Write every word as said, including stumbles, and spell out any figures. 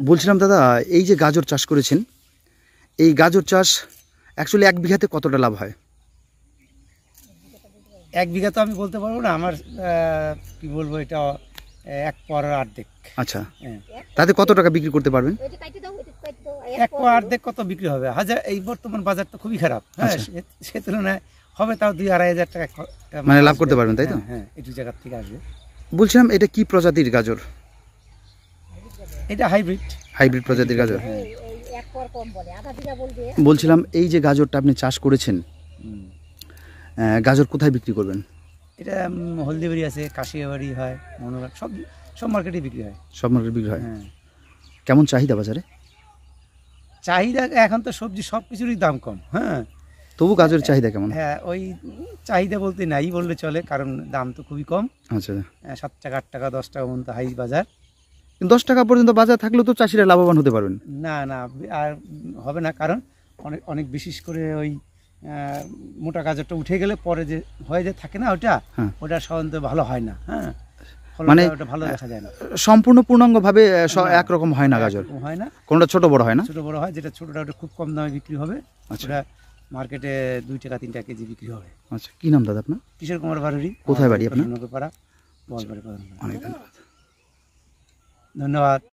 বলছিলাম দাদা, এই যে গাজর চাষ করেছেন, এই গাজর চাষ অ্যাকচুয়ালি এক বিঘাতে কতটা লাভ হয়? এক বিঘা তো আমি বলতে পারবো না, আমার কি বলবো, এটা এক পর অর্ধেক। আচ্ছা, তাতে কত টাকা বিক্রি করতে পারবেন? এক পর অর্ধেক কত বিক্রি হবে? হাজার, এই বর্তমান বাজার তো খুবই খারাপ, হ্যাঁ, সে তুলনায় হবে তাও দুই আড়াই হাজার টাকা মানে লাভ করতে পারবেন, তাই তো? হ্যাঁ, একটু জায়গার থেকে আসবে। বলছিলাম, এটা কি প্রজাতির গাজর? এটা হাইব্রিড হাইব্রিড প্রজাতির গাজর। বলছিলাম, এই যে গাজরটা আপনি চাষ করেছেন, গাজর কোথায় বিক্রি করবেন? এটা হলদিবাড়ি আছে, কাশিয়াবাড়ি হয়, মনোরম, সব সব মার্কেটে বিক্রি হয়। সব মার্কেটে বিক্রি হয়। হ্যাঁ। কেমন চাহিদা বাজারে? চাহিদা এখন তো সবজি সব কিছুরই দাম কম, হ্যাঁ, তবু গাজরের চাহিদা কেমন? হ্যাঁ, ওই চাহিদা বলতে নাই বললে চলে, কারণ দাম তো খুবই কম। আচ্ছা, সাত টাকা আট টাকা দশ টাকা পর্যন্ত হাই বাজার। দশ টাকা পর্যন্ত বাজার থাকলেও তো চাষিরা লাভবান হতে পারবেন? না না, আর হবে না, কারণ অনেক অনেক বিশেষ করে ওই মোটা গাজরটা উঠে গেলে পরে যে হয়ে যে থাকে না, ওটা ওটা সাধারণত ভালো হয় না। হ্যাঁ, মানে ওটা ভালো দেখা যায় না, সম্পূর্ণ পূর্ণাঙ্গ ভাবে একরকম হয় না, গাজর হয় না, কোনটা ছোট বড় হয় না। ছোট বড় হয়, যেটা ছোটটা ওটা খুব কম দামে বিক্রি হবে, ওটা মার্কেটে দুই টাকা তিন টাকা কেজি বিক্রি হবে। আচ্ছা, কি নাম দাদা আপনার? কিশোর কুমার বারুরি। কোথায় বাড়ি আপনার? পাড়া, বলবাড়ি। ধন্যবাদ।